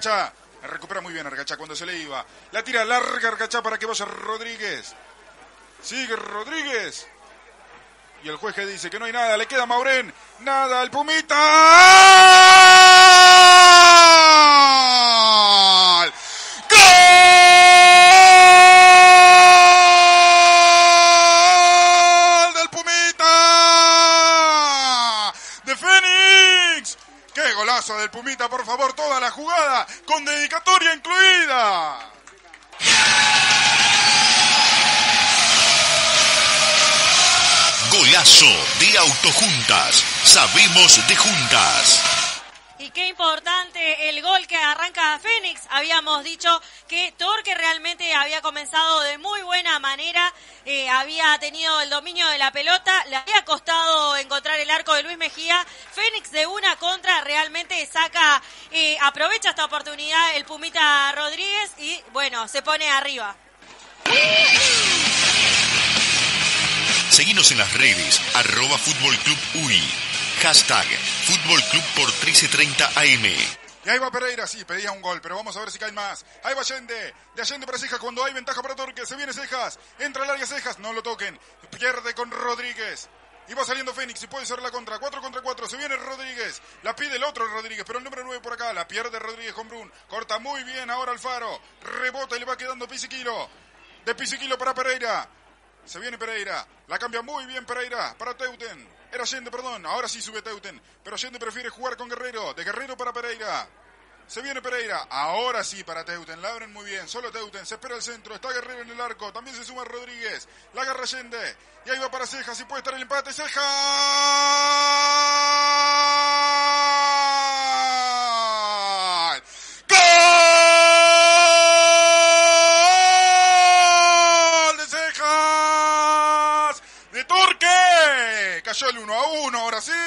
Argachá. Recupera muy bien Argachá cuando se le iba. La tira larga Argachá para que vaya Rodríguez. Sigue Rodríguez. Y el juez que dice que no hay nada. Le queda a Maurén. Nada al Pumita. ¡Gol! ¡Gol del Pumita! ¡De Fénix! ¡Qué golazo del Pumita, por favor! Toda la jugada con dedicatoria incluida. Golazo de Autojuntas. Sabemos de juntas. Y qué importante el gol que arranca Fénix. Habíamos dicho que Torque realmente había comenzado de muy buena manera, había tenido el dominio de la pelota, le había costado encontrar el arco de Luis Mejía. Fénix de una contra realmente saca, aprovecha esta oportunidad el Pumita Rodríguez y bueno, se pone arriba. Seguinos en las redes, @Fútbol Club UI. Hashtag Fútbol Club por 1330 AM. Y ahí va Pereira, sí, pedía un gol, pero vamos a ver si cae más. Ahí va Allende, de Allende para Cejas, cuando hay ventaja para Torque, se viene Cejas, entra al área Cejas, no lo toquen, pierde con Rodríguez. Y va saliendo Fénix y puede ser la contra, 4 contra 4, se viene Rodríguez, la pide el otro Rodríguez, pero el número 9 por acá, la pierde Rodríguez con Brun, corta muy bien ahora Alfaro, rebota y le va quedando Pisiquilo, de Pisiquilo para Pereira. Se viene Pereira, la cambia muy bien Pereira para Teuten. Era Allende, perdón, ahora sí sube Teuten. Pero Allende prefiere jugar con Guerrero, de Guerrero para Pereira. Se viene Pereira, ahora sí para Teuten, la abren muy bien, solo Teuten, se espera el centro, está Guerrero en el arco, también se suma Rodríguez, la agarra Allende, y ahí va para Cejas, y puede estar el empate, Cejas. Cayó el 1-1, ahora sí.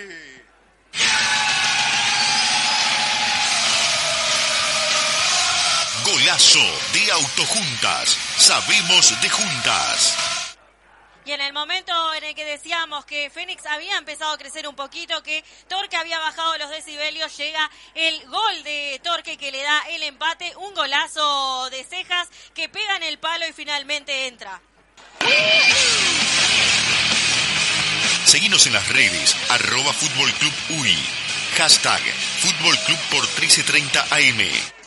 Golazo de Autojuntas. Sabemos de juntas. Y en el momento en el que decíamos que Fénix había empezado a crecer un poquito, que Torque había bajado los decibelios, llega el gol de Torque que le da el empate, un golazo de Cejas que pega en el palo y finalmente entra. Seguinos en las redes, @Fútbol Club UI. Hashtag Fútbol Club por 1330 AM.